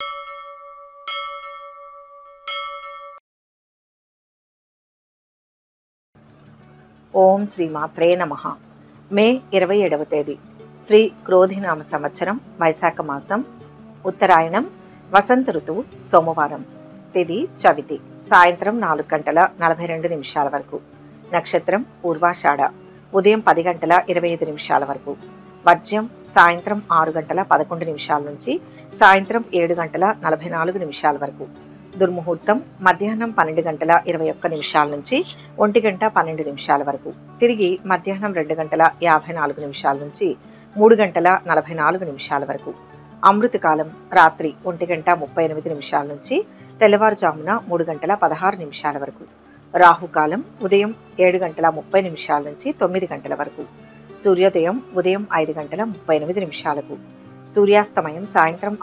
ఓం శ్రీ మాత్రే నమః. మే 27వ తేదీ శ్రీ క్రోధినామ సంవత్సరం వైశాఖ మాసం ఉత్తరాయణం వసంత ఋతువు సోమవారం. తిథి చవితి సాయంత్రం 4:42 వరకు. నక్షత్రం పూర్వాషాఢ ఉదయం 10:25 వరకు. వర్జ్యం సాయంత్రం 6:11 నుంచి సాయంత్రం 7:44 వరకు. దుర్ముహూర్తం మధ్యాహ్నం 12:21 నుంచి 1:12 వరకు. తిరిగి మధ్యాహ్నం 2:54 నుంచి 3:44 వరకు. అమృతకాలం రాత్రి 1:38 నుంచి తెల్లవారుజామున 3:16 వరకు. రాహుకాలం ఉదయం 7:30 నుంచి 9 గంటల వరకు. సూర్యోదయం ఉదయం 5:38. సూర్యాస్తమయం సాయంత్రం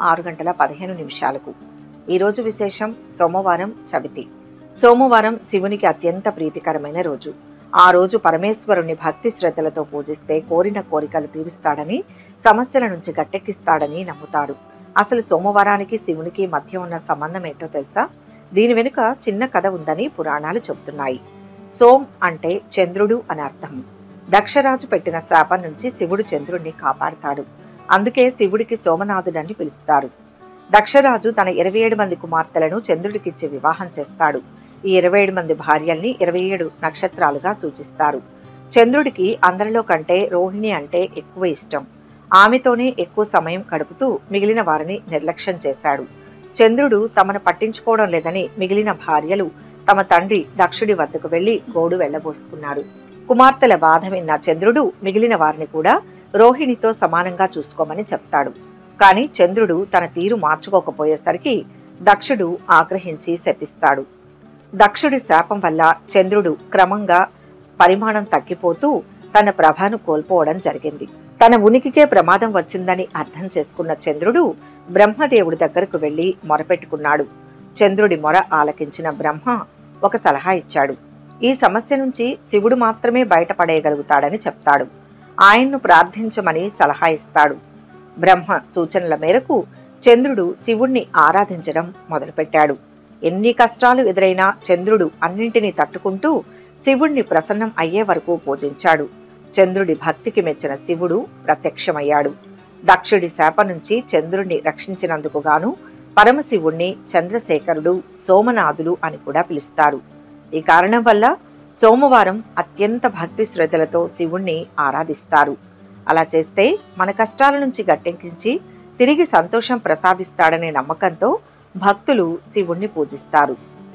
6:15. ఈరోజు విశేషం సోమవారం చవితి. సోమవారం శివునికి అత్యంత ప్రీతికరమైన రోజు. ఆ రోజు పరమేశ్వరుని భక్తి శ్రద్ధలతో పూజిస్తే కోరిన కోరికలు తీరుస్తాడని, సమస్యల నుంచి గట్టెక్కిస్తాడని నమ్ముతారు. అసలు సోమవారానికి శివునికి మధ్య ఉన్న సంబంధం ఏంటో తెలుసా? దీని వెనుక చిన్న కథ ఉందని పురాణాలు చెబుతున్నాయి. సోమ్ అంటే చంద్రుడు అని అర్థం. దక్షరాజు పెట్టిన శాపం నుంచి శివుడు చంద్రుడిని కాపాడుతాడు. అందుకే శివుడికి సోమనాథుడని పిలుస్తారు. దక్షరాజు తన 27 మంది కుమార్తెలను చంద్రుడికిచ్చి వివాహం చేస్తాడు. ఈ 27 మంది భార్యల్ని 27 నక్షత్రాలుగా సూచిస్తారు. చంద్రుడికి అందరిలో కంటే రోహిణి అంటే ఎక్కువ ఇష్టం. ఆమెతోనే ఎక్కువ సమయం గడుపుతూ మిగిలిన వారిని నిర్లక్ష్యం చేశాడు. చంద్రుడు తమను పట్టించుకోవడం లేదని మిగిలిన భార్యలు తమ తండ్రి దక్షుడి వద్దకు వెళ్లి గోడు వెళ్లబోసుకున్నారు. కుమార్తెల బాధ విన్న చంద్రుడు మిగిలిన వారిని కూడా రోహిణితో సమానంగా చూసుకోమని చెప్తాడు. కానీ చంద్రుడు తన తీరు మార్చుకోకపోయేసరికి దక్షుడు ఆగ్రహించి శపిస్తాడు. దక్షుడి శాపం వల్ల చంద్రుడు క్రమంగా పరిమాణం తగ్గిపోతూ తన ప్రభను కోల్పోవడం జరిగింది. తన ఉనికికే ప్రమాదం వచ్చిందని అర్థం చేసుకున్న చంద్రుడు బ్రహ్మదేవుడి దగ్గరకు వెళ్లి మొరపెట్టుకున్నాడు. చంద్రుడి మొర ఆలకించిన బ్రహ్మ ఒక సలహా ఇచ్చాడు. ఈ సమస్య నుంచి శివుడు మాత్రమే బయటపడేయగలుగుతాడని చెప్తాడు. ఆయన్ను ప్రార్థించమని సలహా ఇస్తాడు. బ్రహ్మ సూచనల మేరకు చంద్రుడు శివుణ్ణి ఆరాధించడం మొదలుపెట్టాడు. ఎన్ని కష్టాలు ఎదురైనా చంద్రుడు అన్నింటినీ తట్టుకుంటూ శివుణ్ణి ప్రసన్నం అయ్యే వరకు పూజించాడు. చంద్రుడి భక్తికి మెచ్చిన శివుడు ప్రత్యక్షమయ్యాడు. దక్షుడి శాప నుంచి చంద్రుడిని రక్షించినందుకు గాను పరమశివుణ్ణి చంద్రశేఖరుడు, సోమనాథుడు అని కూడా పిలుస్తారు. ఈ కారణం వల్ల సోమవారం అత్యంత భక్తి శ్రద్ధలతో శివుణ్ణి ఆరాధిస్తారు. అలా చేస్తే మన కష్టాల నుంచి గట్టెక్కించి తిరిగి సంతోషం ప్రసాదిస్తాడనే నమ్మకంతో భక్తులు శివుణ్ణి పూజిస్తారు.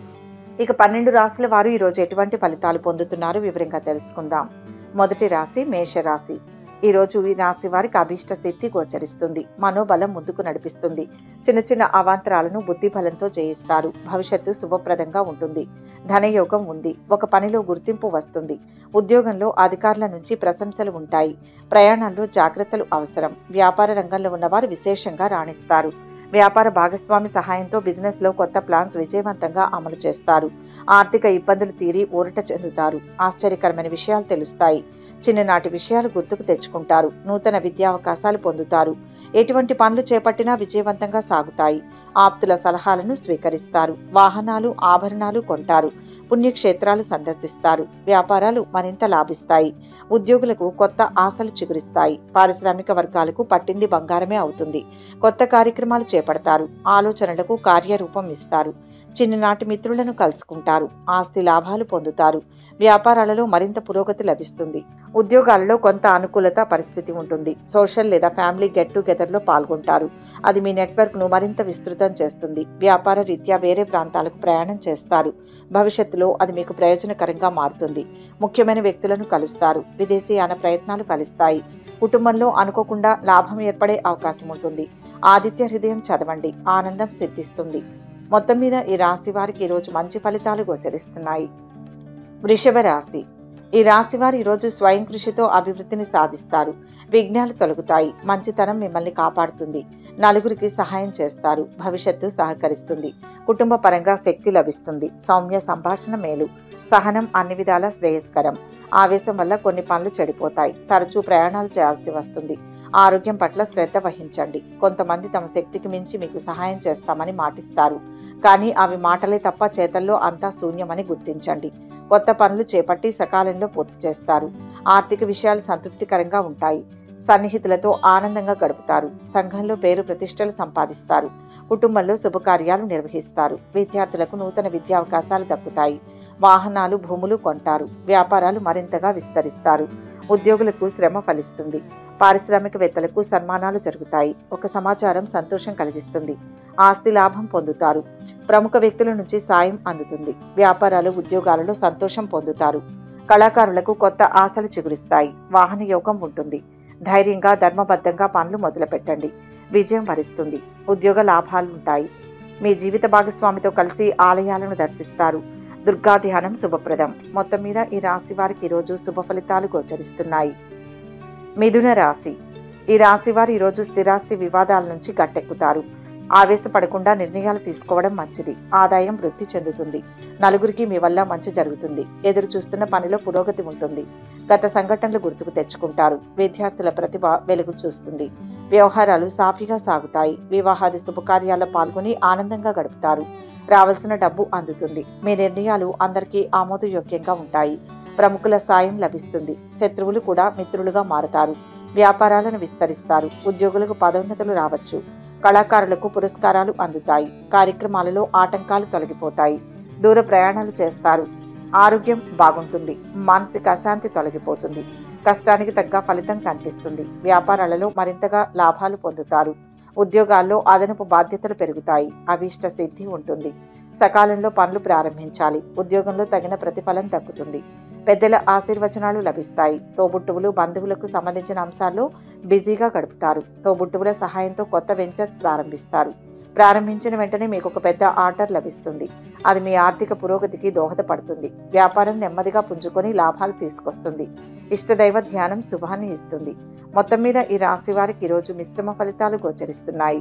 ఇక 12 రాశుల వారు ఈరోజు ఎటువంటి ఫలితాలు పొందుతున్నారో వివరంగా తెలుసుకుందాం. మొదటి రాశి మేషరాశి. ఈరోజు ఈ రాశి వారికి అభీష్ట సిద్ధి గోచరిస్తుంది. మనోబలం ముందుకు నడిపిస్తుంది. చిన్న చిన్న అవాంతరాలను బుద్ధి బలంతో జయిస్తారు. భవిష్యత్తు శుభప్రదంగా ఉంటుంది. ధనయోగం ఉంది. ఒక పనిలో గుర్తింపు వస్తుంది. ఉద్యోగంలో అధికారుల నుంచి ప్రశంసలు ఉంటాయి. ప్రయాణాల్లో జాగ్రత్తలు అవసరం. వ్యాపార రంగంలో ఉన్నవారు విశేషంగా రాణిస్తారు. వ్యాపార భాగస్వామి సహాయంతో బిజినెస్ లో కొత్త ప్లాన్స్ విజయవంతంగా అమలు చేస్తారు. ఆర్థిక ఇబ్బందులు తీరి ఊరట చెందుతారు. ఆశ్చర్యకరమైన విషయాలు తెలుస్తాయి. చిన్ననాటి విషయాలు గుర్తుకు తెచ్చుకుంటారు. నూతన విద్యావకాశాలు పొందుతారు. ఎటువంటి పనులు చేపట్టినా విజయవంతంగా సాగుతాయి. ఆప్తుల సలహాలను స్వీకరిస్తారు. వాహనాలు, ఆభరణాలు కొంటారు. పుణ్యక్షేత్రాలు సందర్శిస్తారు. వ్యాపారాలు మరింత లాభిస్తాయి. ఉద్యోగులకు కొత్త ఆశలు చిగురిస్తాయి. పారిశ్రామిక వర్గాలకు పట్టింది బంగారమే అవుతుంది. కొత్త కార్యక్రమాలు చేపడతారు. ఆలోచనలకు కార్యరూపం ఇస్తారు. చిన్ననాటి మిత్రులను కలుసుకుంటారు. ఆస్తి లాభాలు పొందుతారు. వ్యాపారాలలో మరింత పురోగతి లభిస్తుంది. ఉద్యోగాలలో కొంత అనుకూలత పరిస్థితి ఉంటుంది. సోషల్ లేదా ఫ్యామిలీ గెట్ టుగెదర్లో పాల్గొంటారు. అది మీ నెట్వర్క్ను మరింత విస్తృతం చేస్తుంది. వ్యాపార రీత్యా వేరే ప్రాంతాలకు ప్రయాణం చేస్తారు. భవిష్యత్తులో అది మీకు ప్రయోజనకరంగా మారుతుంది. ముఖ్యమైన వ్యక్తులను కలుస్తారు. విదేశీయాన ప్రయత్నాలు ఫలిస్తాయి. కుటుంబంలో అనుకోకుండా లాభం ఏర్పడే అవకాశం ఉంటుంది. ఆదిత్య హృదయం చదవండి. ఆనందం సిద్ధిస్తుంది. మొత్తం మీద ఈ రాశి వారికి ఈరోజు మంచి ఫలితాలు గోచరిస్తున్నాయి. వృషభ రాశి. ఈ రాశి వారు ఈరోజు స్వయం కృషితో అభివృద్ధిని సాధిస్తారు. విఘ్నాలు తొలగుతాయి. మంచితనం మిమ్మల్ని కాపాడుతుంది. నలుగురికి సహాయం చేస్తారు. భవిష్యత్తు సహకరిస్తుంది. కుటుంబ పరంగా శక్తి లభిస్తుంది. సౌమ్య సంభాషణ మేలు. సహనం అన్ని విధాల శ్రేయస్కరం. ఆవేశం వల్ల కొన్ని పనులు చెడిపోతాయి. తరచూ ప్రయాణాలు చేయాల్సి వస్తుంది. ఆరోగ్యం పట్ల శ్రద్ధ వహించండి. కొంతమంది తమ శక్తికి మించి మీకు సహాయం చేస్తామని మాటిస్తారు, కానీ అవి మాటలే తప్ప చేతల్లో అంతా శూన్యమని గుర్తించండి. కొత్త పనులు చేపట్టి సకాలంలో పూర్తి చేస్తారు. ఆర్థిక విషయాలు సంతృప్తికరంగా ఉంటాయి. సన్నిహితులతో ఆనందంగా గడుపుతారు. సంఘంలో పేరు ప్రతిష్టలు సంపాదిస్తారు. కుటుంబంలో శుభకార్యాలు నిర్వహిస్తారు. విద్యార్థులకు నూతన విద్యావకాశాలు దక్కుతాయి. వాహనాలు, భూములు కొంటారు. వ్యాపారాలు మరింతగా విస్తరిస్తారు. ఉద్యోగులకు శ్రమ ఫలిస్తుంది. పారిశ్రామికవేత్తలకు సన్మానాలు జరుగుతాయి. ఒక సమాచారం సంతోషం కలిగిస్తుంది. ఆస్తి లాభం పొందుతారు. ప్రముఖ వ్యక్తుల నుంచి సాయం అందుతుంది. వ్యాపారాలు, ఉద్యోగాలలో సంతోషం పొందుతారు. కళాకారులకు కొత్త ఆశలు చిగురిస్తాయి. వాహన యోగం ఉంటుంది. ధైర్యంగా, ధర్మబద్ధంగా పనులు మొదలుపెట్టండి. విజయం వరిస్తుంది. ఉద్యోగ లాభాలుంటాయి. మీ జీవిత భాగస్వామితో కలిసి ఆలయాలను దర్శిస్తారు. దుర్గా ధ్యానం శుభప్రదం. మొత్తం మీద ఈ రాశి వారికి ఈరోజు శుభ ఫలితాలు గోచరిస్తున్నాయి. మిథున రాశి. ఈ రాశి వారు ఈరోజు స్థిరాస్తి వివాదాల నుంచి గట్టెక్కుతారు. ఆవేశపడకుండా నిర్ణయాలు తీసుకోవడం మంచిది. ఆదాయం వృద్ధి చెందుతుంది. నలుగురికి మీ వల్ల మంచి జరుగుతుంది. ఎదురు చూస్తున్న పనిలో పురోగతి ఉంటుంది. గత సంఘటనలు గుర్తుకు తెచ్చుకుంటారు. విద్యార్థుల ప్రతిభ వెలుగు చూస్తుంది. వ్యవహారాలు సాఫీగా సాగుతాయి. వివాహాది శుభకార్యాల్లో పాల్గొని ఆనందంగా గడుపుతారు. రావాల్సిన డబ్బు అందుతుంది. మీ నిర్ణయాలు అందరికీ ఆమోదయోగ్యంగా ఉంటాయి. ప్రముఖుల సాయం లభిస్తుంది. శత్రువులు కూడా మిత్రులుగా మారతారు. వ్యాపారాలను విస్తరిస్తారు. ఉద్యోగులకు పదోన్నతులు రావచ్చు. కళాకారులకు పురస్కారాలు అందుతాయి. కార్యక్రమాలలో ఆటంకాలు తొలగిపోతాయి. దూర ప్రయాణాలు చేస్తారు. ఆరోగ్యం బాగుంటుంది. మానసిక అశాంతి తొలగిపోతుంది. కష్టానికి తగ్గ ఫలితం కనిపిస్తుంది. వ్యాపారాలలో మరింతగా లాభాలు పొందుతారు. ఉద్యోగాల్లో అదనపు బాధ్యతలు పెరుగుతాయి. అభీష్ట సిద్ధి ఉంటుంది. సకాలంలో పనులు ప్రారంభించాలి. ఉద్యోగంలో తగిన ప్రతిఫలం దక్కుతుంది. పెద్దల ఆశీర్వచనాలు లభిస్తాయి. తోబుట్టువులు, బంధువులకు సంబంధించిన అంశాల్లో బిజీగా గడుపుతారు. తోబుట్టువుల సహాయంతో కొత్త వెంచర్స్ ప్రారంభిస్తారు. ప్రారంభించిన వెంటనే మీకు ఒక పెద్ద ఆర్డర్ లభిస్తుంది. అది మీ ఆర్థిక పురోగతికి దోహదపడుతుంది. వ్యాపారం నెమ్మదిగా పుంజుకొని లాభాలు తీసుకొస్తుంది. ఇష్టదైవ ధ్యానం శుభాన్ని ఇస్తుంది. మొత్తం మీద ఈ రాశి వారికి ఈరోజు మిశ్రమ ఫలితాలు గోచరిస్తున్నాయి.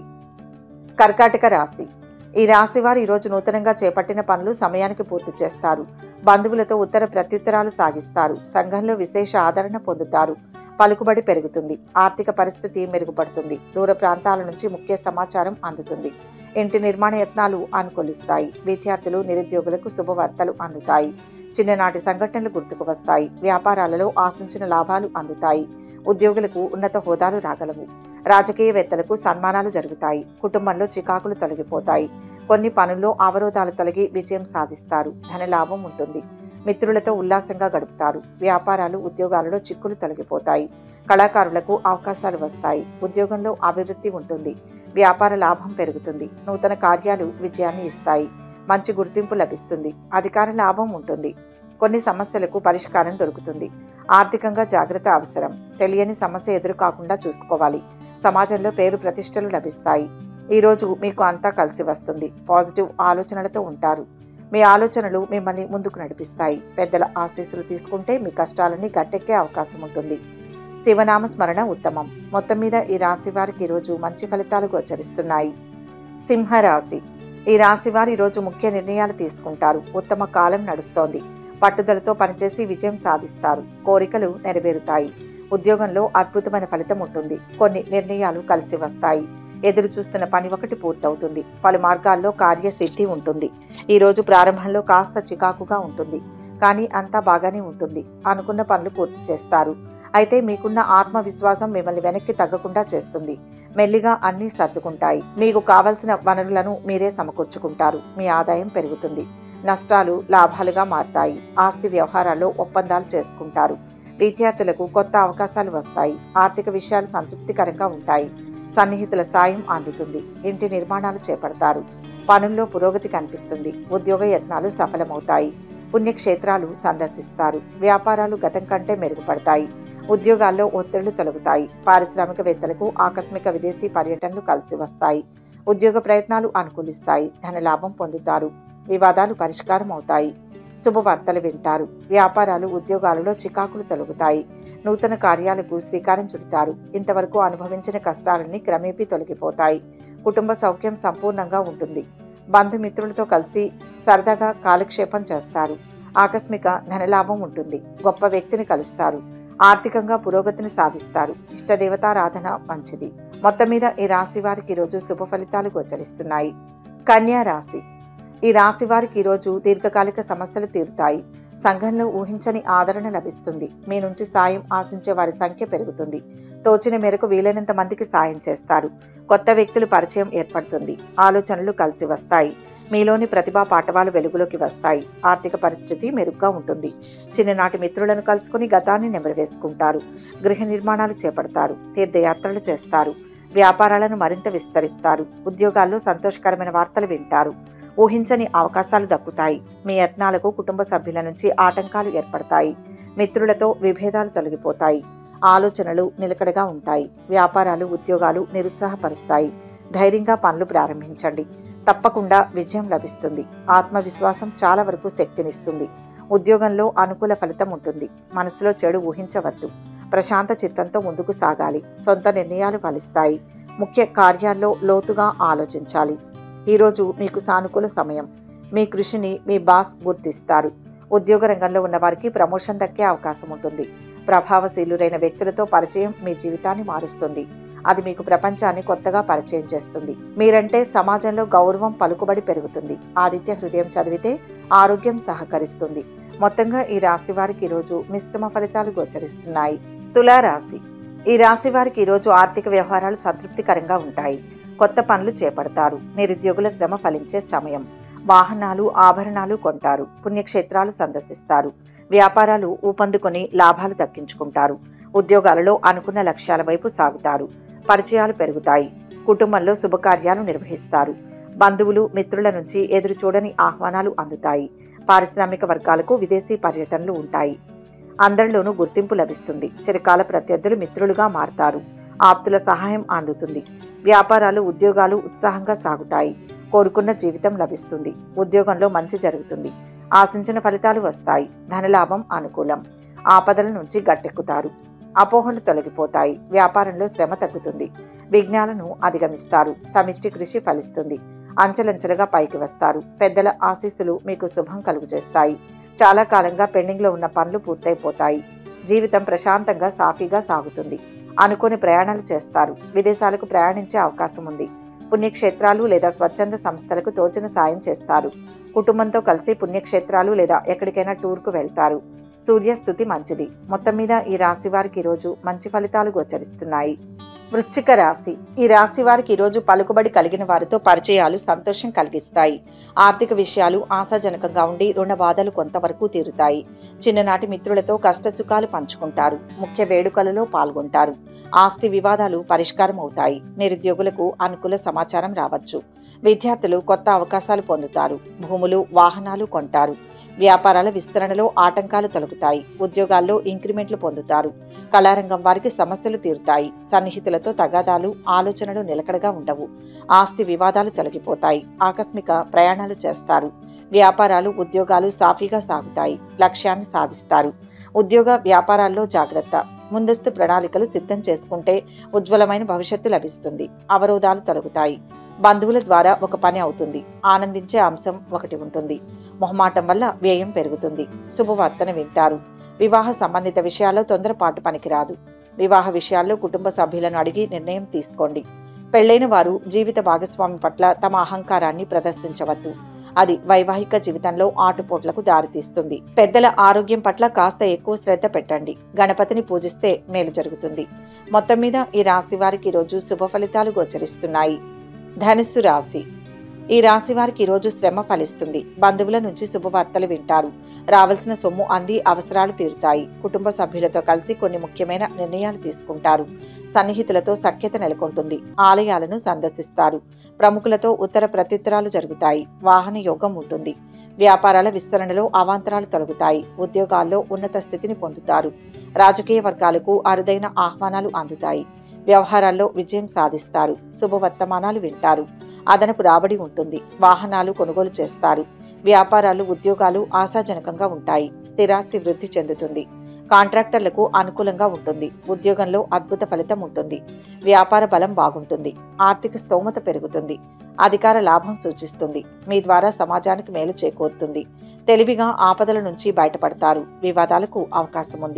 కర్కాటక రాశి. ఈ రాశి వారు ఈరోజు నూతనంగా చేపట్టిన పనులు సమయానికి పూర్తి చేస్తారు. బంధువులతో ఉత్తర ప్రత్యుత్తరాలు సాగిస్తారు. సంఘంలో విశేష ఆదరణ పొందుతారు. పలుకుబడి పెరుగుతుంది. ఆర్థిక పరిస్థితి మెరుగుపడుతుంది. దూర ప్రాంతాల నుంచి ముఖ్య సమాచారం అందుతుంది. ఇంటి నిర్మాణ యత్నాలు అనుకూలిస్తాయి. విద్యార్థులు, నిరుద్యోగులకు శుభవార్తలు అందుతాయి. చిన్ననాటి సంఘటనలు గుర్తుకు వస్తాయి. వ్యాపారాలలో ఆశించిన లాభాలు అందుతాయి. ఉద్యోగులకు ఉన్నత హోదాలు రాగలవు. రాజకీయవేత్తలకు సన్మానాలు జరుగుతాయి. కుటుంబంలో చికాకులు తొలగిపోతాయి. కొన్ని పనుల్లో అవరోధాలు తొలగి విజయం సాధిస్తారు. ధనలాభం ఉంటుంది. మిత్రులతో ఉల్లాసంగా గడుపుతారు. వ్యాపారాలు, ఉద్యోగాలలో చిక్కులు తొలగిపోతాయి. కళాకారులకు అవకాశాలు వస్తాయి. ఉద్యోగంలో అభివృద్ధి ఉంటుంది. వ్యాపార లాభం పెరుగుతుంది. నూతన కార్యాలు విజయాన్ని ఇస్తాయి. మంచి గుర్తింపు లభిస్తుంది. అధికార లాభం ఉంటుంది. కొన్ని సమస్యలకు పరిష్కారం దొరుకుతుంది. ఆర్థికంగా జాగ్రత్త అవసరం. తెలియని సమస్య ఎదురు కాకుండా చూసుకోవాలి. సమాజంలో పేరు ప్రతిష్టలు లభిస్తాయి. ఈరోజు మీకు అంతా కలిసి వస్తుంది. పాజిటివ్ ఆలోచనలతో ఉంటారు. మీ ఆలోచనలు మిమ్మల్ని ముందుకు నడిపిస్తాయి. పెద్దల ఆశీస్సులు తీసుకుంటే మీ కష్టాలన్నీ గట్టెక్కే అవకాశం ఉంటుంది. శివనామ స్మరణ ఉత్తమం. మొత్తం మీద ఈ రాశి వారికి ఈరోజు మంచి ఫలితాలు గోచరిస్తున్నాయి. సింహరాశి. ఈ రాశి వారు ఈరోజు ముఖ్య నిర్ణయాలు తీసుకుంటారు. ఉత్తమ కాలం నడుస్తోంది. పట్టుదలతో పనిచేసి విజయం సాధిస్తారు. కోరికలు నెరవేరుతాయి. ఉద్యోగంలో అద్భుతమైన ఫలితం ఉంటుంది. కొన్ని నిర్ణయాలు కలిసి వస్తాయి. ఎదురు చూస్తున్న పని ఒకటి పూర్తవుతుంది. పలు మార్గాల్లో కార్యసిద్ధి ఉంటుంది. ఈరోజు ప్రారంభంలో కాస్త చికాకుగా ఉంటుంది, కానీ అంతా బాగానే ఉంటుంది. అనుకున్న పనులు పూర్తి చేస్తారు. అయితే మీకున్న ఆత్మవిశ్వాసం మిమ్మల్ని వెనక్కి తగ్గకుండా చేస్తుంది. మెల్లిగా అన్నీ సర్దుకుంటాయి. మీకు కావలసిన వనరులను మీరే సమకూర్చుకుంటారు. మీ ఆదాయం పెరుగుతుంది. నష్టాలు లాభాలుగా మారతాయి. ఆస్తి వ్యవహారాల్లో ఒప్పందాలు చేసుకుంటారు. విద్యార్థులకు కొత్త అవకాశాలు వస్తాయి. ఆర్థిక విషయాలు సంతృప్తికరంగా ఉంటాయి. సన్నిహితుల సాయం అందుతుంది. ఇంటి నిర్మాణాలు చేపడతారు. పనుల్లో పురోగతి కనిపిస్తుంది. ఉద్యోగ యత్నాలు సఫలమవుతాయి. పుణ్యక్షేత్రాలు సందర్శిస్తారు. వ్యాపారాలు గతం కంటే మెరుగుపడతాయి. ఉద్యోగాల్లో ఒత్తిళ్లు తొలగుతాయి. పారిశ్రామికవేత్తలకు ఆకస్మిక విదేశీ పర్యటనలు కలిసి వస్తాయి. ఉద్యోగ ప్రయత్నాలు అనుకూలిస్తాయి. ధనలాభం పొందుతారు. వివాదాలు పరిష్కారం అవుతాయి. శుభవార్తలు వింటారు. వ్యాపారాలు, ఉద్యోగాలలో చికాకులు తొలగుతాయి. నూతన కార్యాలకు శ్రీకారం చుడతారు. ఇంతవరకు అనుభవించిన కష్టాలన్నీ క్రమేపీ తొలగిపోతాయి. కుటుంబ సౌఖ్యం సంపూర్ణంగా ఉంటుంది. బంధుమిత్రులతో కలిసి సరదాగా కాలక్షేపం చేస్తారు. ఆకస్మిక ధనలాభం ఉంటుంది. గొప్ప వ్యక్తిని కలుస్తారు. ఆర్థికంగా పురోగతిని సాధిస్తారు. ఇష్టదేవతారాధన మంచిది. మొత్తం మీద ఈ రాశి వారికి ఈరోజు శుభ ఫలితాలు గోచరిస్తున్నాయి. కన్యా రాశి. ఈ రాశి వారికి ఈరోజు దీర్ఘకాలిక సమస్యలు తీరుతాయి. సంఘంలో ఊహించని ఆదరణ లభిస్తుంది. మీ నుంచి సాయం ఆశించే వారి సంఖ్య పెరుగుతుంది. తోచిన మేరకు వీలైనంత మందికి సాయం చేస్తారు. కొత్త వ్యక్తుల పరిచయం ఏర్పడుతుంది. ఆలోచనలు కలిసి వస్తాయి. మీలోని ప్రతిభా పాఠవాలు వెలుగులోకి వస్తాయి. ఆర్థిక పరిస్థితి మెరుగ్గా ఉంటుంది. చిన్ననాటి మిత్రులను కలుసుకుని గతాన్ని నెమరువేసుకుంటారు. గృహ నిర్మాణాలు చేపడతారు. తీర్థయాత్రలు చేస్తారు. వ్యాపారాలను మరింత విస్తరిస్తారు. ఉద్యోగాల్లో సంతోషకరమైన వార్తలు వింటారు. ఊహించని అవకాశాలు దక్కుతాయి. మీ యత్నాలకు కుటుంబ సభ్యుల నుంచి ఆటంకాలు ఏర్పడతాయి. మిత్రులతో విభేదాలు తొలగిపోతాయి. ఆలోచనలు నిలకడగా ఉంటాయి. వ్యాపారాలు, ఉద్యోగాలు నిరుత్సాహపరుస్తాయి. ధైర్యంగా పనులు ప్రారంభించండి. తప్పకుండా విజయం లభిస్తుంది. ఆత్మవిశ్వాసం చాలా వరకు శక్తినిస్తుంది. ఉద్యోగంలో అనుకూల ఫలితం ఉంటుంది. మనసులో చెడు ఊహించవద్దు. ప్రశాంత చిత్తంతో ముందుకు సాగాలి. సొంత నిర్ణయాలు ఫలిస్తాయి. ముఖ్య కార్యాల్లో లోతుగా ఆలోచించాలి. ఈరోజు మీకు సానుకూల సమయం. మీ కృషిని మీ బాస్ గుర్తిస్తారు. ఉద్యోగ రంగంలో ఉన్న వారికి ప్రమోషన్ దక్కే అవకాశం ఉంటుంది. ప్రభావశీలురైన వ్యక్తులతో పరిచయం మీ జీవితాన్ని మారుస్తుంది. అది మీకు ప్రపంచాన్ని కొత్తగా పరిచయం చేస్తుంది. మీరంటే సమాజంలో గౌరవం, పలుకుబడి పెరుగుతుంది. ఆదిత్య హృదయం చదివితే ఆరోగ్యం సహకరిస్తుంది. మొత్తంగా ఈ రాశి వారికి ఈరోజు మిశ్రమ ఫలితాలు గోచరిస్తున్నాయి. తులారాశి. ఈ రాశి వారికి ఈరోజు ఆర్థిక వ్యవహారాలు సంతృప్తికరంగా ఉంటాయి. కొత్త పనులు చేపడతారు. నిరుద్యోగుల శ్రమ ఫలించే సమయం. వాహనాలు, ఆభరణాలు కొంటారు. పుణ్యక్షేత్రాలు సందర్శిస్తారు. వ్యాపారాలు ఊపందుకొని లాభాలు దక్కించుకుంటారు. ఉద్యోగాలలో అనుకున్న లక్ష్యాల వైపు సాగుతారు. పరిచయాలు పెరుగుతాయి. కుటుంబంలో శుభకార్యాలు నిర్వహిస్తారు. బంధువులు, మిత్రుల నుంచి ఎదురు చూడని ఆహ్వానాలు అందుతాయి. పారిశ్రామిక వర్గాలకు విదేశీ పర్యటనలు ఉంటాయి. అందరిలోనూ గుర్తింపు లభిస్తుంది. చిరకాల ప్రత్యర్థులు మిత్రులుగా మారతారు. ఆప్తుల సహాయం అందుతుంది. వ్యాపారాలు, ఉద్యోగాలు ఉత్సాహంగా సాగుతాయి. కోరుకున్న జీవితం లభిస్తుంది. ఉద్యోగంలో మంచి జరుగుతుంది. ఆశించిన ఫలితాలు వస్తాయి. ధనలాభం అనుకూలం. ఆపదల నుంచి గట్టెక్కుతారు. అపోహలు తొలగిపోతాయి. వ్యాపారంలో శ్రమ తగ్గుతుంది. విఘ్నాలను అధిగమిస్తారు. సమిష్టి కృషి ఫలిస్తుంది. అంచెలంచెలుగా పైకి వస్తారు. పెద్దల ఆశీస్సులు మీకు శుభం కలుగజేస్తాయి. చాలా కాలంగా పెండింగ్లో ఉన్న పనులు పూర్తయిపోతాయి. జీవితం ప్రశాంతంగా సాఫీగా సాగుతుంది. అనుకోని ప్రయాణాలు చేస్తారు. విదేశాలకు ప్రయాణించే అవకాశం ఉంది. పుణ్యక్షేత్రాలు లేదా స్వచ్ఛంద సంస్థలకు తోచిన సాయం చేస్తారు. కుటుంబంతో కలిసి పుణ్యక్షేత్రాలు లేదా ఎక్కడికైనా టూర్కు వెళ్తారు. సూర్యస్థుతి మంచిది. మొత్తం మీద ఈ రాశి వారికి ఈరోజు మంచి ఫలితాలు గోచరిస్తున్నాయి. వృశ్చిక రాశి. ఈ రాశి వారికి ఈరోజు పలుకుబడి కలిగిన వారితో పరిచయాలు సంతోషం కలిగిస్తాయి. ఆర్థిక విషయాలు ఆశాజనకంగా ఉండి రుణ బాధలు కొంతవరకు తీరుతాయి. చిన్ననాటి మిత్రులతో కష్టసుఖాలు పంచుకుంటారు. ముఖ్య వేడుకలలో పాల్గొంటారు. ఆస్తి వివాదాలు పరిష్కారం అవుతాయి. నిరుద్యోగులకు అనుకూల సమాచారం రావచ్చు. విద్యార్థులు కొత్త అవకాశాలు పొందుతారు. భూములు, వాహనాలు కొంటారు. వ్యాపారాల విస్తరణలో ఆటంకాలు తొలగుతాయి. ఉద్యోగాల్లో ఇంక్రిమెంట్లు పొందుతారు. కళారంగం వారికి సమస్యలు తీరుతాయి. సన్నిహితులతో తగాదాలు, ఆలోచనలు నిలకడగా ఉండవు. ఆస్తి వివాదాలు తొలగిపోతాయి. ఆకస్మిక ప్రయాణాలు చేస్తారు. వ్యాపారాలు, ఉద్యోగాలు సాఫీగా సాగుతాయి. లక్ష్యాన్ని సాధిస్తారు. ఉద్యోగ వ్యాపారాల్లో జాగ్రత్త. ముందస్తు ప్రణాళికలు సిద్ధం చేసుకుంటే ఉజ్వలమైన భవిష్యత్తు లభిస్తుంది. అవరోధాలు తొలగుతాయి. బంధువుల ద్వారా ఒక పని అవుతుంది. ఆనందించే అంశం ఒకటి ఉంటుంది. మొహమాటం వల్ల వ్యయం పెరుగుతుంది. శుభవార్తను వింటారు. వివాహ సంబంధిత విషయాల్లో తొందరపాటు పనికిరాదు. వివాహ విషయాల్లో కుటుంబ సభ్యులను అడిగి నిర్ణయం తీసుకోండి. పెళ్లైన వారు జీవిత భాగస్వామి పట్ల తమ అహంకారాన్ని ప్రదర్శించవద్దు. అది వైవాహిక జీవితంలో ఆటుపోట్లకు దారితీస్తుంది. పెద్దల ఆరోగ్యం పట్ల కాస్త ఎక్కువ శ్రద్ధ పెట్టండి. గణపతిని పూజిస్తే మేలు జరుగుతుంది. మొత్తం మీద ఈ రాశి వారికి ఈరోజు శుభ ఫలితాలు గోచరిస్తున్నాయి. ధనుస్సు రాశి. ఈ రాశి వారికి ఈరోజు శ్రమ ఫలిస్తుంది. బంధువుల నుంచి శుభవార్తలు వింటారు. రావాల్సిన సొమ్ము అంది అవసరాలు తీరుతాయి. కుటుంబ సభ్యులతో కలిసి కొన్ని ముఖ్యమైన నిర్ణయాలు తీసుకుంటారు. సన్నిహితులతో సఖ్యత నెలకొంటుంది. ఆలయాలను సందర్శిస్తారు. ప్రముఖులతో ఉత్తర ప్రత్యుత్తరాలు జరుగుతాయి. వాహన యోగం ఉంటుంది. వ్యాపారాల విస్తరణలో అవాంతరాలు తొలగుతాయి. ఉద్యోగాల్లో ఉన్నత స్థితిని పొందుతారు. రాజకీయ వర్గాలకు అరుదైన ఆహ్వానాలు అందుతాయి. వ్యవహారాల్లో విజయం సాధిస్తారు. శుభవర్తమానాలు వింటారు. అదనపు రాబడి ఉంటుంది. వాహనాలు కొనుగోలు చేస్తారు. వ్యాపారాలు, ఉద్యోగాలు ఆశాజనకంగా ఉంటాయి. స్థిరాస్తి వృద్ధి చెందుతుంది. కాంట్రాక్టర్లకు అనుకూలంగా ఉంటుంది. ఉద్యోగంలో అద్భుత ఫలితం ఉంటుంది. వ్యాపార బలం బాగుంటుంది. ఆర్థిక స్తోమత పెరుగుతుంది. అధికార లాభం సూచిస్తుంది. మీ ద్వారా సమాజానికి మేలు చేకూరుతుంది. తెలివిగా ఆపదల నుంచి బయటపడతారు. వివాదాలకు అవకాశం ఉంది.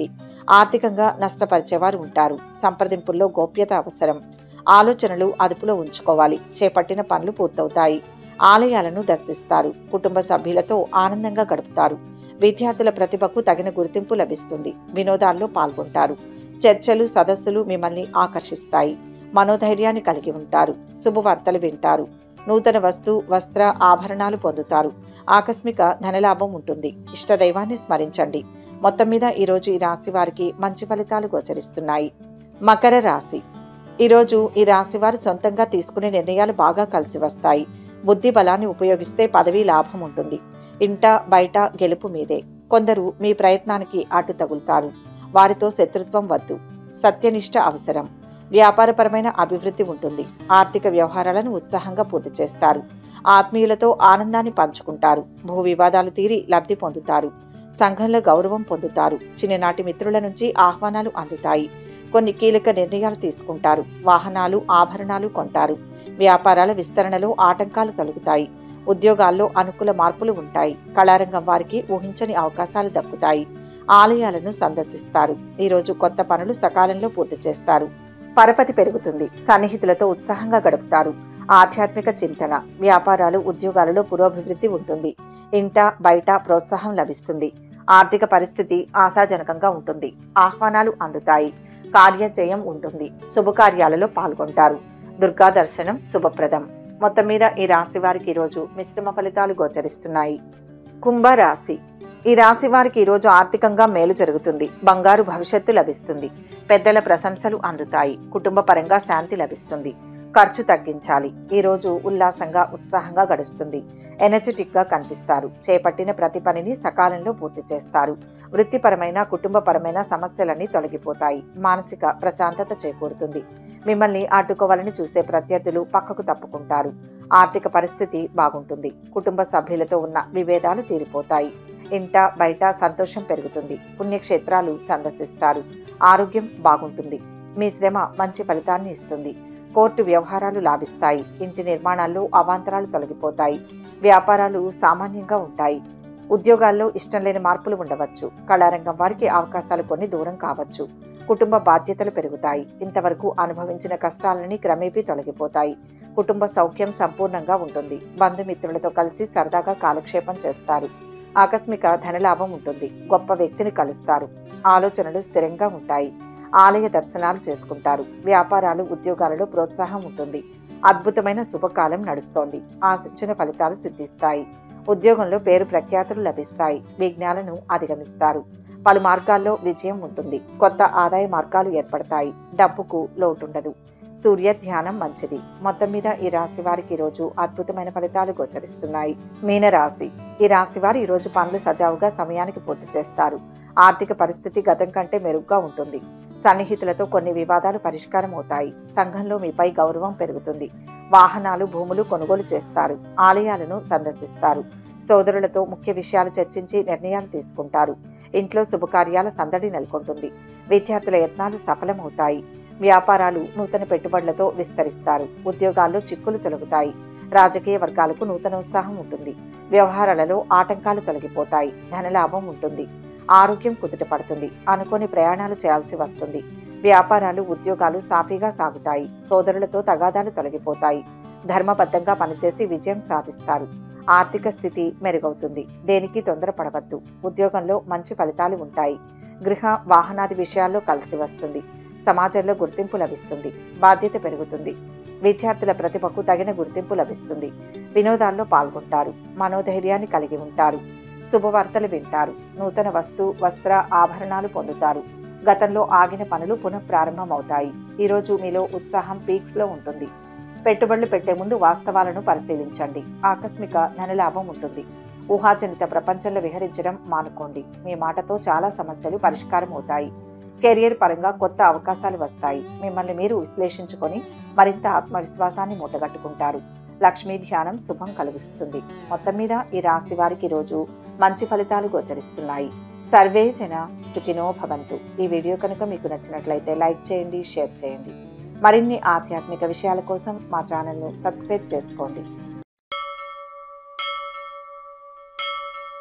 ఆర్థికంగా నష్టపరిచేవారు ఉంటారు. సంప్రదింపుల్లో గోప్యత అవసరం. ఆలోచనలు అదుపులో ఉంచుకోవాలి. చేపట్టిన పనులు పూర్తవుతాయి. ఆలయాలను దర్శిస్తారు. కుటుంబ సభ్యులతో ఆనందంగా గడుపుతారు. విద్యార్థుల ప్రతిభకు తగిన గుర్తింపు లభిస్తుంది. వినోదాల్లో పాల్గొంటారు. చర్చలు, సదస్సులు మిమ్మల్ని ఆకర్షిస్తాయి. మనోధైర్యాన్ని కలిగి ఉంటారు. శుభవార్తలు వింటారు. నూతన వస్త్ర ఆభరణాలు పొందుతారు. ఆకస్మిక ధనలాభం ఉంటుంది. ఇష్టదైవాన్ని స్మరించండి. మొత్తం మీద ఈరోజు ఈ రాశి వారికి మంచి ఫలితాలు గోచరిస్తున్నాయి. మకర రాశి. ఈరోజు ఈ రాశి వారు సొంతంగా తీసుకునే నిర్ణయాలు బాగా కలిసి వస్తాయి. బుద్ధి బలాన్ని ఉపయోగిస్తే పదవీ లాభం ఉంటుంది. ఇంట బయట గెలుపు మీదే. కొందరు మీ ప్రయత్నానికి అడ్డు తగులుతారు. వారితో శత్రుత్వం వద్దు. సత్యనిష్ట అవసరం. వ్యాపారపరమైన అభివృద్ధి ఉంటుంది. ఆర్థిక వ్యవహారాలను ఉత్సాహంగా పూర్తి చేస్తారు. ఆత్మీయులతో ఆనందాన్ని పంచుకుంటారు. భూ వివాదాలు తీరి లబ్ధి పొందుతారు. సంఘంలో గౌరవం పొందుతారు. చిన్ననాటి మిత్రుల నుంచి ఆహ్వానాలు అందుతాయి. కొన్ని కీలక నిర్ణయాలు తీసుకుంటారు. వాహనాలు, ఆభరణాలు కొంటారు. వ్యాపారాల విస్తరణలో ఆటంకాలు తొలగుతాయి. ఉద్యోగాల్లో అనుకూల మార్పులు ఉంటాయి. కళారంగం వారికి ఊహించని అవకాశాలు దక్కుతాయి. ఆలయాలను సందర్శిస్తారు. ఈరోజు కొత్త పనులు సకాలంలో పూర్తి చేస్తారు. పరపతి పెరుగుతుంది. సన్నిహితులతో ఉత్సాహంగా గడుపుతారు. ఆధ్యాత్మిక చింతన. వ్యాపారాలు, ఉద్యోగాలలో పురోభివృద్ధి ఉంటుంది. ఇంట బయట ప్రోత్సాహం లభిస్తుంది. ఆర్థిక పరిస్థితి ఆశాజనకంగా ఉంటుంది. ఆహ్వానాలు అందుతాయి. కార్యజయం ఉంటుంది. శుభకార్యాలలో పాల్గొంటారు. దుర్గా దర్శనం శుభప్రదం. మొత్తం మీద ఈ రాశి వారికి ఈరోజు మిశ్రమ ఫలితాలు గోచరిస్తున్నాయి. కుంభరాశి. ఈ రాశి వారికి ఈరోజు ఆర్థికంగా మేలు జరుగుతుంది. బంగారు భవిష్యత్తు లభిస్తుంది. పెద్దల ప్రశంసలు అందుతాయి. కుటుంబ పరంగా శాంతి లభిస్తుంది. ఖర్చు తగ్గించాలి. ఈరోజు ఉల్లాసంగా, ఉత్సాహంగా గడుస్తుంది. ఎనర్జెటిక్ గా కనిపిస్తారు. చేపట్టిన ప్రతి పనిని సకాలంలో పూర్తి చేస్తారు. వృత్తిపరమైన, కుటుంబపరమైన సమస్యలన్నీ తొలగిపోతాయి. మానసిక ప్రశాంతత చేకూరుతుంది. మిమ్మల్ని అడ్డుకోవాలని చూసే ప్రత్యర్థులు పక్కకు తప్పుకుంటారు. ఆర్థిక పరిస్థితి బాగుంటుంది. కుటుంబ సభ్యులతో ఉన్న విభేదాలు తీరిపోతాయి. ఇంట బయట సంతోషం పెరుగుతుంది. పుణ్యక్షేత్రాలు సందర్శిస్తారు. ఆరోగ్యం బాగుంటుంది. మీ శ్రమ మంచి ఫలితాన్ని ఇస్తుంది. కోర్టు వ్యవహారాలు లాభిస్తాయి. ఇంటి నిర్మాణాల్లో అవాంతరాలు తొలగిపోతాయి. వ్యాపారాలు సామాన్యంగా ఉంటాయి. ఉద్యోగాల్లో ఇష్టం లేని మార్పులు ఉండవచ్చు. కళారంగం వారికి అవకాశాలు కొన్ని దూరం కావచ్చు. కుటుంబ బాధ్యతలు పెరుగుతాయి. ఇంతవరకు అనుభవించిన కష్టాలని క్రమేపీ తొలగిపోతాయి. కుటుంబ సౌఖ్యం సంపూర్ణంగా ఉంటుంది. బంధుమిత్రులతో కలిసి సరదాగా కాలక్షేపం చేస్తారు. ఆకస్మిక ధనలాభం ఉంటుంది. గొప్ప వ్యక్తిని కలుస్తారు. ఆలోచనలు స్థిరంగా ఉంటాయి. ఆలయ దర్శనాలు చేసుకుంటారు. వ్యాపారాలు, ఉద్యోగాలలో ప్రోత్సాహం ఉంటుంది. అద్భుతమైన శుభకాలం నడుస్తోంది. ఆశించిన ఫలితాలు సిద్ధిస్తాయి. ఉద్యోగంలో పేరు ప్రఖ్యాతులు లభిస్తాయి. విఘ్నాలను అధిగమిస్తారు. పలు మార్గాల్లో విజయం ఉంటుంది. కొత్త ఆదాయ మార్గాలు ఏర్పడతాయి. డబ్బుకు లోటుండదు. సూర్య ధ్యానం మంచిది. మొత్తం మీద ఈ రాశి వారికి ఈరోజు అద్భుతమైన ఫలితాలు గోచరిస్తున్నాయి. మీనరాశి. ఈ రాశి వారు ఈరోజు పనులు సజావుగా సమయానికి పూర్తి చేస్తారు. ఆర్థిక పరిస్థితి గతం కంటే మెరుగ్గా ఉంటుంది. సన్నిహితులతో కొన్ని వివాదాలు పరిష్కారం అవుతాయి. సంఘంలో మీపై గౌరవం పెరుగుతుంది. వాహనాలు, భూములు కొనుగోలు చేస్తారు. ఆలయాలను సందర్శిస్తారు. సోదరులతో ముఖ్య విషయాలు చర్చించి నిర్ణయాలు తీసుకుంటారు. ఇంట్లో శుభకార్యాల సందడి నెలకొంటుంది. విద్యార్థుల యత్నాలు సఫలమవుతాయి. వ్యాపారాలు నూతన పెట్టుబడులతో విస్తరిస్తారు. ఉద్యోగాల్లో చిక్కులు తొలగుతాయి. రాజకీయ వర్గాలకు నూతన ఉత్సాహం ఉంటుంది. వ్యవహారాలలో ఆటంకాలు తొలగిపోతాయి. ధనలాభం ఉంటుంది. ఆరోగ్యం కుదుటపడుతుంది. అనుకోని ప్రయాణాలు చేయాల్సి వస్తుంది. వ్యాపారాలు, ఉద్యోగాలు సాఫీగా సాగుతాయి. సోదరులతో తగాదాలు తొలగిపోతాయి. ధర్మబద్ధంగా పనిచేసి విజయం సాధిస్తారు. ఆర్థిక స్థితి మెరుగవుతుంది. దేనికి తొందరపడవద్దు. ఉద్యోగంలో మంచి ఫలితాలు ఉంటాయి. గృహ, వాహనాది విషయాల్లో కలిసి వస్తుంది. సమాజంలో గుర్తింపు లభిస్తుంది. బాధ్యత పెరుగుతుంది. విద్యార్థుల ప్రతిభకు తగిన గుర్తింపు లభిస్తుంది. వినోదాల్లో పాల్గొంటారు. మనోధైర్యాన్ని కలిగి ఉంటారు. శుభవార్తలు వింటారు. నూతన వస్త్ర ఆభరణాలు పొందుతారు. గతంలో ఆగిన పనులు పునః ప్రారంభమవుతాయి. ఈరోజు మీలో ఉత్సాహం పీక్స్ లో ఉంటుంది. పెట్టుబడులు పెట్టే ముందు వాస్తవాలను పరిశీలించండి. ఆకస్మిక ధనలాభం ఉంటుంది. ఊహాజనిత ప్రపంచంలో విహరించడం మానుకోండి. మీ మాటతో చాలా సమస్యలు పరిష్కారం అవుతాయి. కెరియర్ పరంగా కొత్త అవకాశాలు వస్తాయి. మిమ్మల్ని మీరు విశ్లేషించుకొని మరింత ఆత్మవిశ్వాసాన్ని మూటగట్టుకుంటారు. లక్ష్మీ ధ్యానం శుభం కలిగిస్తుంది. మొత్తం మీద ఈ రాశి వారికి రోజు మంచి ఫలితాలు గోచరిస్తున్నాయి. సర్వే జన సుఖినో భవంతు. ఈ వీడియో కనుక మీకు నచ్చినట్లయితే లైక్ చేయండి, షేర్ చేయండి. మరిన్ని ఆధ్యాత్మిక విషయాల కోసం మా ఛానల్ను సబ్స్క్రైబ్ చేసుకోండి.